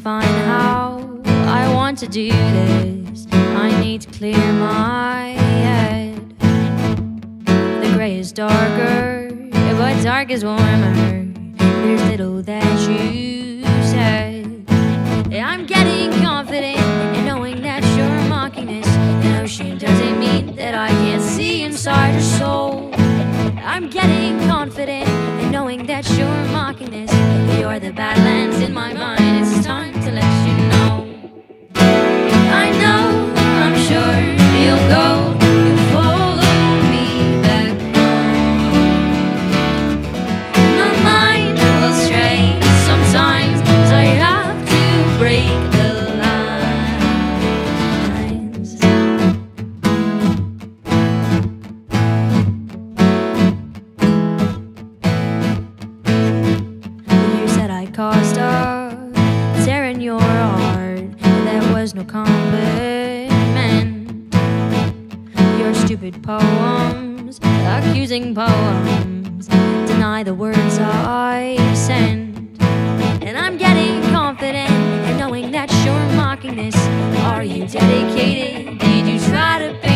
find how I want to do this. I need to clear my head. The gray is darker, but dark is warmer. There's little that you said. I'm getting confident in knowing that you're mocking this. The notion doesn't mean that I can't see inside your soul. I'm getting confident in knowing that you're mocking this. You're the badlands in my mind. It's time to let you know. I know, I'm sure you'll go. You'll follow me back home. My mind will stray sometimes, so I have to break the lines. You said I caused a tear in your heart. There was no compliment. Your stupid poems, accusing poems, deny the words I sent. And I'm getting confident in knowing that you're mocking this. Are you dedicated? Did you try to